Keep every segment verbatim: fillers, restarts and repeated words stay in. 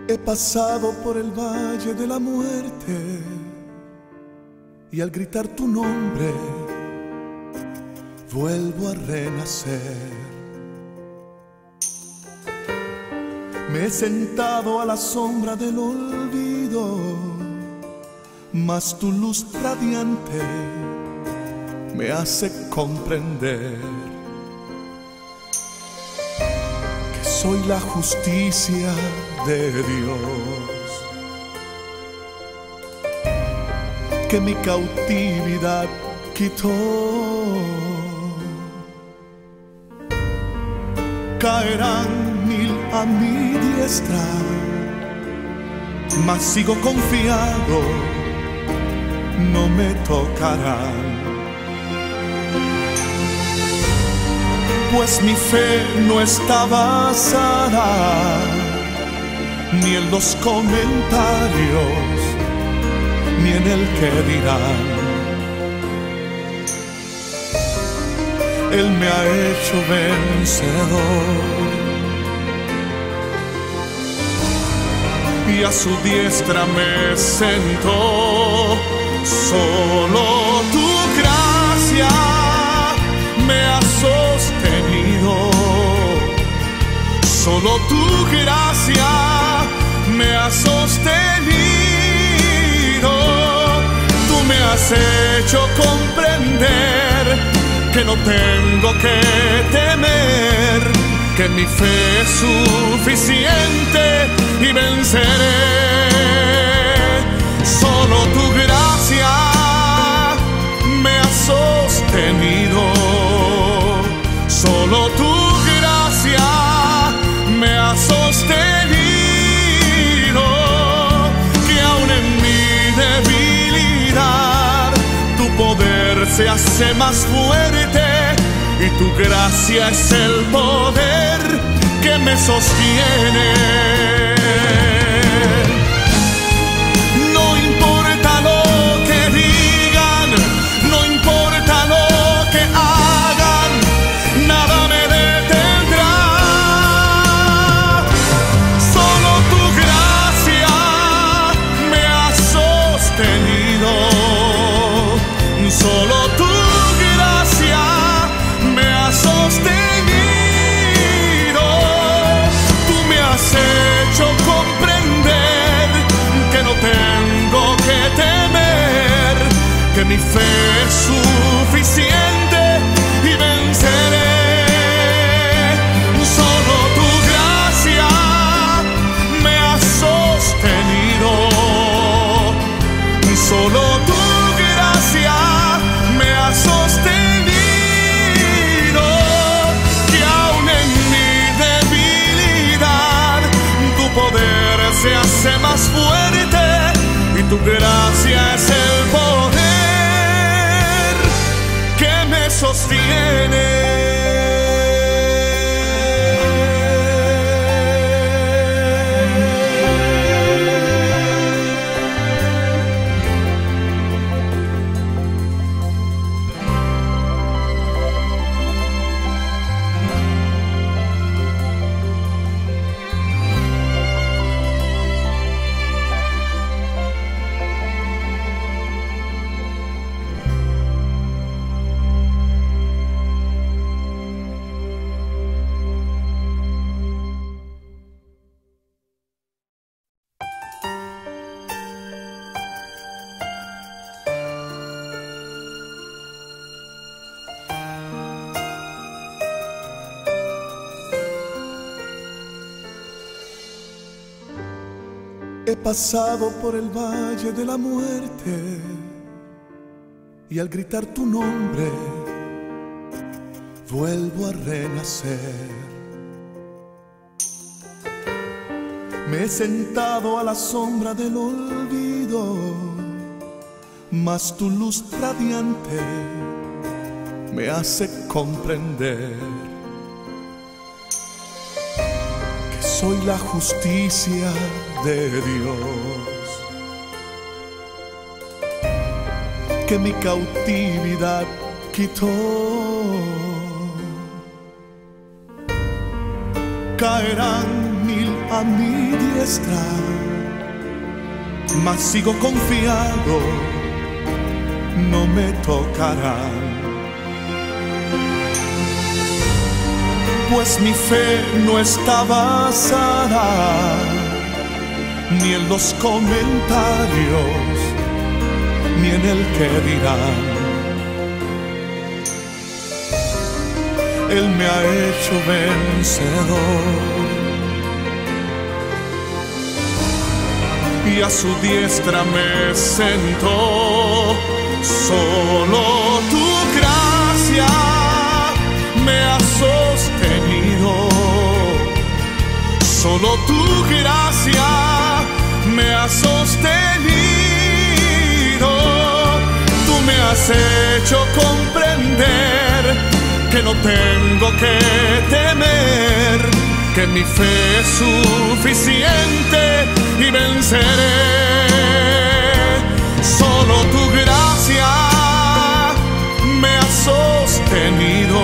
He pasado por el valle de la muerte y al gritar tu nombre vuelvo a renacer. Me he sentado a la sombra del olvido, mas tu luz radiante me hace comprender que soy la justicia de Dios, que mi cautividad quitó. Caerán mil a mi diestra, mas sigo confiado, no me tocarán. Pues mi fe no está basada ni en los comentarios, ni en el que dirán. Él me ha hecho vencedor y a su diestra me sentó. Solo tu gracia me ha sostenido, solo tu gracia me ha sostenido. Tú me has hecho comprender que no tengo que temer, que mi fe es suficiente y venceré. Solo tu gracia me ha sostenido, solo tu gracia me ha sostenido, que aun en mi debilidad tu poder se hace más fuerte y tu gracia es el poder que me sostiene. No importa lo que digan, no importa lo que hagan, nada me detendrá. Solo tu gracia me ha sostenido, solo tu gracia me ha sostenido. Tú me has hecho comprender que no tengo que temer, que mi fe es suficiente y venceré. Solo tu gracia me ha sostenido, solo tu gracia me ha sostenido, que aun en mi debilidad tu poder se hace más fuerte y tu gracia es el poder que me sostiene. He pasado por el valle de la muerte y al gritar tu nombre vuelvo a renacer. Me he sentado a la sombra del olvido, mas tu luz radiante me hace comprender que soy la justicia de Dios, que mi cautividad quitó. Caerán mil a mi diestra, mas sigo confiado, no me tocarán. Pues mi fe no está basada ni en los comentarios, ni en el que dirán. Él me ha hecho vencedor y a su diestra me sentó. Solo tu gracia me ha sostenido, solo tu gracia me ha sostenido. Tú me has hecho comprender que no tengo que temer, que mi fe es suficiente y venceré. Solo tu gracia me ha sostenido,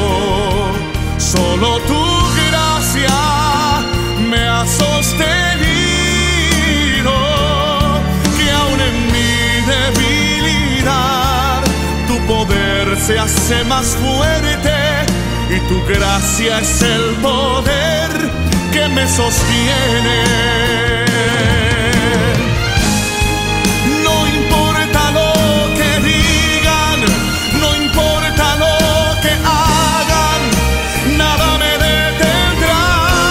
solo tu gracia me ha sostenido. Que aun en mi debilidad tu poder se hace más fuerte y tu gracia es el poder que me sostiene. No importa lo que digan, no importa lo que hagan, nada me detendrá.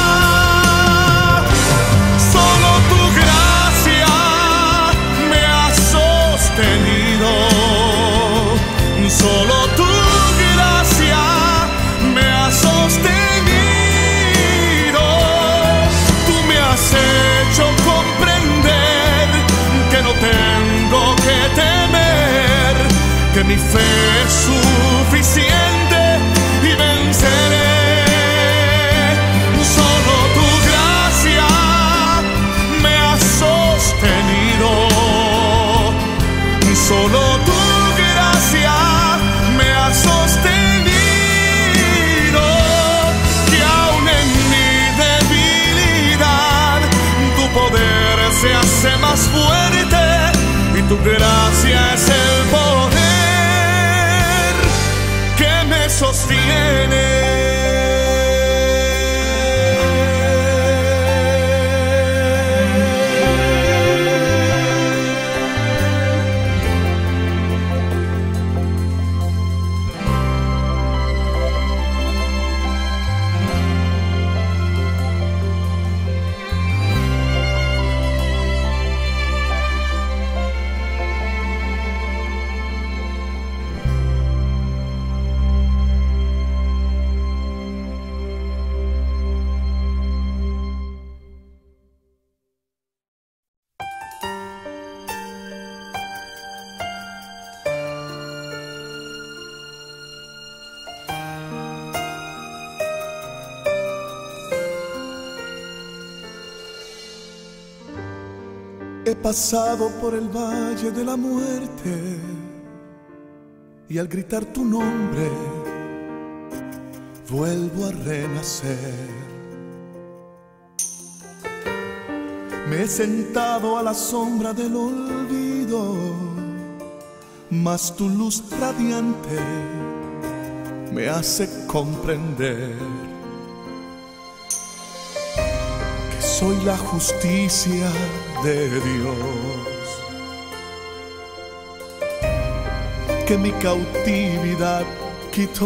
Solo tu gracia me ha sostenido, solo tu gracia me ha sostenido. Tú me has hecho comprender que no tengo que temer, que mi fe es suficiente y venceré. Solo tu gracia me ha sostenido, solo tu gracia me ha sostenido. Que aun en mi debilidad tu poder se hace más fuerte y tu gracia es el poder que me sostiene. He pasado por el valle de la muerte y al gritar tu nombre vuelvo a renacer. Me he sentado a la sombra del olvido, mas tu luz radiante me hace comprender que soy la justicia de Dios, que mi cautividad quitó.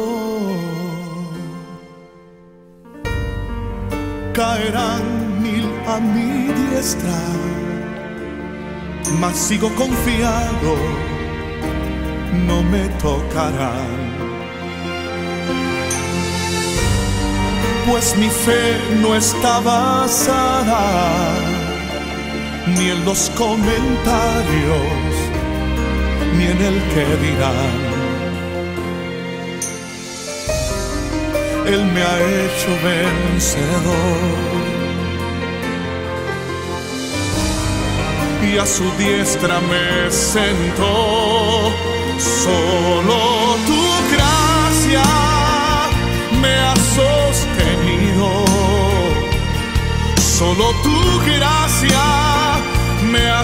Caerán mil a mi diestra, mas sigo confiado, no me tocarán. Pues mi fe no está basada ni en los comentarios, ni en el que dirán. Él me ha hecho vencedor y a su diestra me sentó. Solo tu gracia me ha sostenido, Solo tu gracia me ha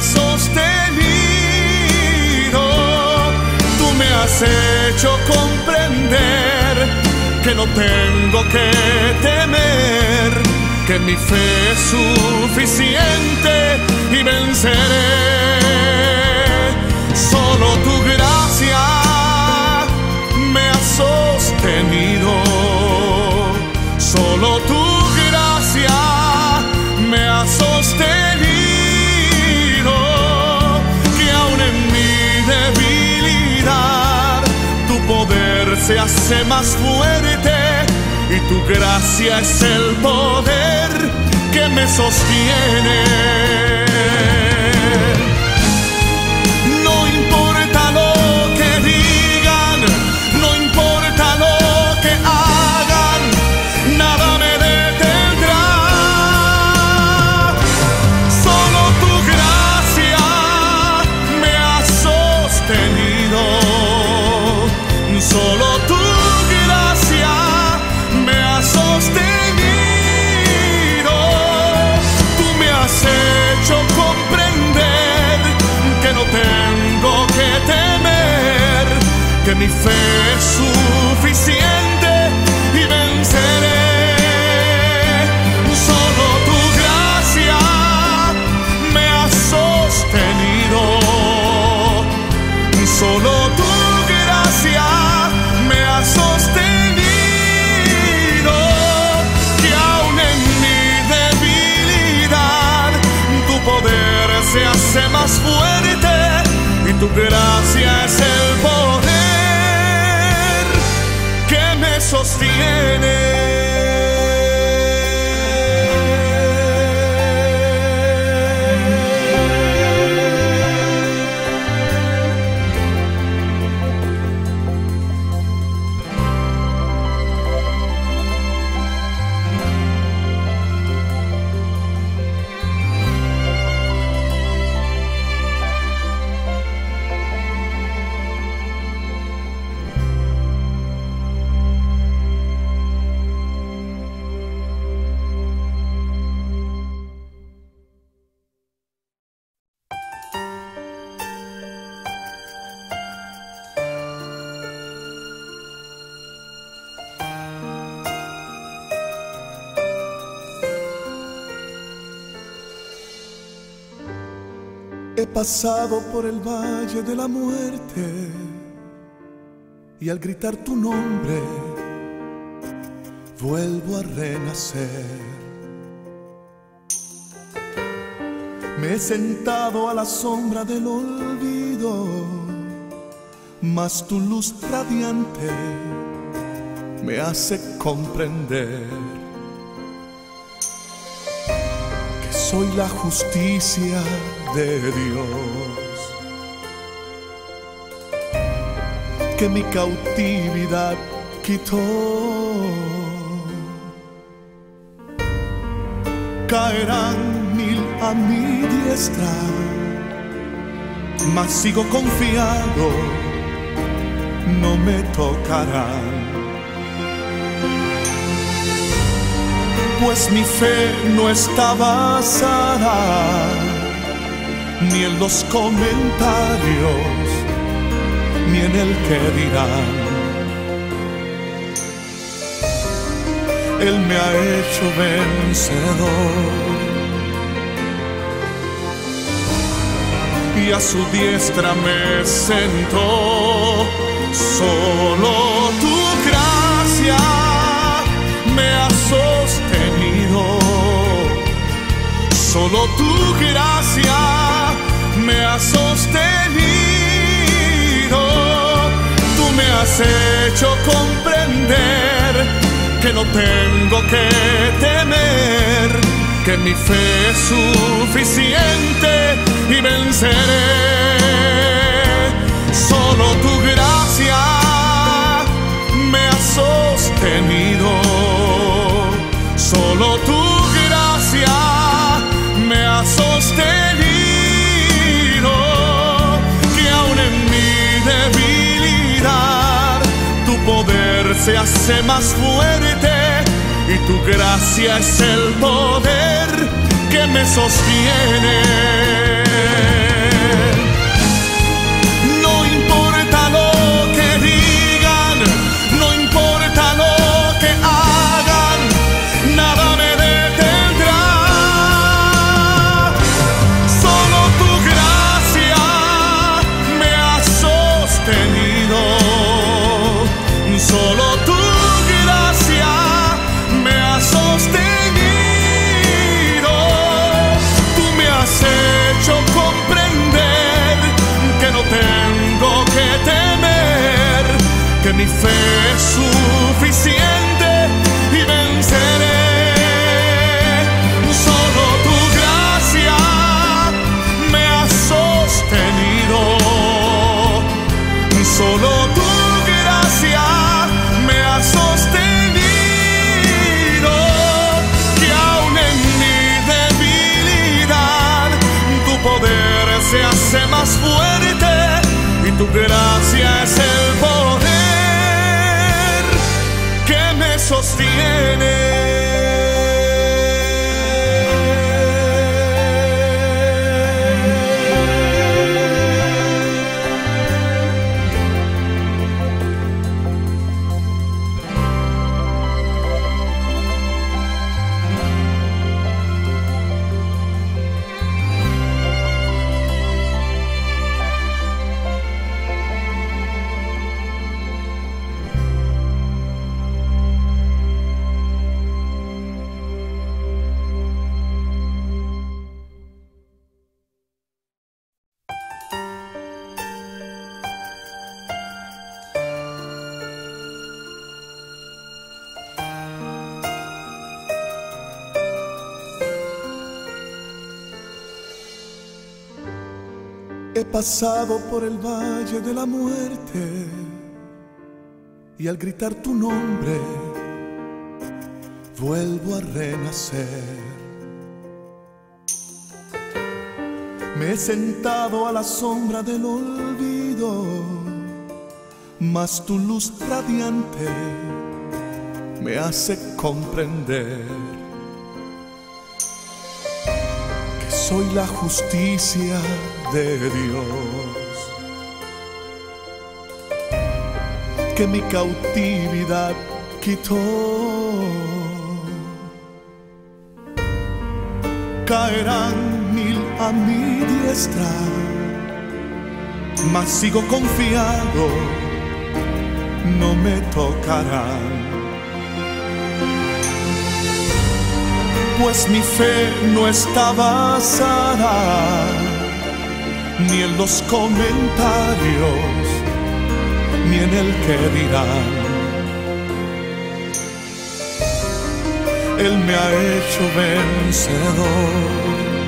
sostenido. Tú me has hecho comprender que no tengo que temer, que mi fe es suficiente y venceré. Solo tu gracia me ha sostenido. Solo tu gracia me ha sostenido. Que aun en mi debilidad tu poder se hace más fuerte, y tu gracia es el poder que me sostiene. No importa lo que digan, no importa lo que hagan, nada me detendrá. Solo tu gracia me ha sostenido. Solo tu gracia me ha sostenido. Tú me has hecho comprender que no tengo que temer, que mi fe es suficiente y venceré. Solo tu gracia me ha sostenido. Solo tu gracia me ha sostenido. Que aun en mi debilidad tu poder se hace más fuerte, y tu gracia es el poder que me sostiene. He pasado por el valle de la muerte, y al gritar tu nombre vuelvo a renacer. Me he sentado a la sombra del olvido, mas tu luz radiante me hace comprender que soy la justicia de Dios, que mi cautividad quitó. Caerán mil a mi diestra, mas sigo confiado, no me tocarán. Pues mi fe no está basada ni en los comentarios, ni en el que dirán. Él me ha hecho vencedor, y a su diestra me sentó. Solo tu gracia me ha sostenido. Solo tu gracia me ha sostenido. Tú me has hecho comprender que no tengo que temer, que mi fe es suficiente y venceré. Solo tu gracia me ha sostenido. Solo tu gracia me ha sostenido. Que aun en mi debilidad tu poder se hace más fuerte, y tu gracia es el poder que me sostiene. No importa lo que digan, no importa lo que hagan, nada me detendrá. Solo tu gracia me ha sostenido. Solo tu gracia me ha sostenido. Tú me has hecho comprender que no tengo que temer, que mi fe es suficiente y venceré. Solo tu gracia me ha sostenido. Solo tu gracia me ha sostenido, que aún en mi debilidad tu poder se hace más fuerte y tu gracia es el poder que me sostiene. He pasado por el valle de la muerte y al gritar tu nombre vuelvo a renacer. Me he sentado a la sombra del olvido, mas tu luz radiante me hace comprender que soy la justicia de Dios, que mi cautividad quitó. Caerán mil a mi diestra, mas sigo confiado, no me tocarán. Pues mi fe no está basada ni en los comentarios, ni en el que dirán. Él me ha hecho vencedor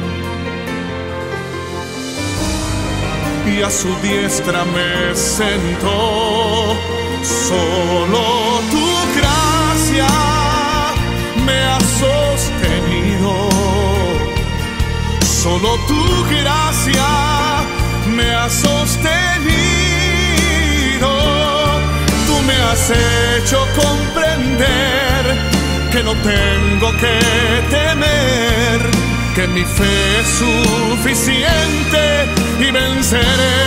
y a su diestra me sentó. Solo tu gracia me ha sostenido. Solo tu gracia me ha sostenido. Tú me has hecho comprender que no tengo que temer, que mi fe es suficiente y venceré.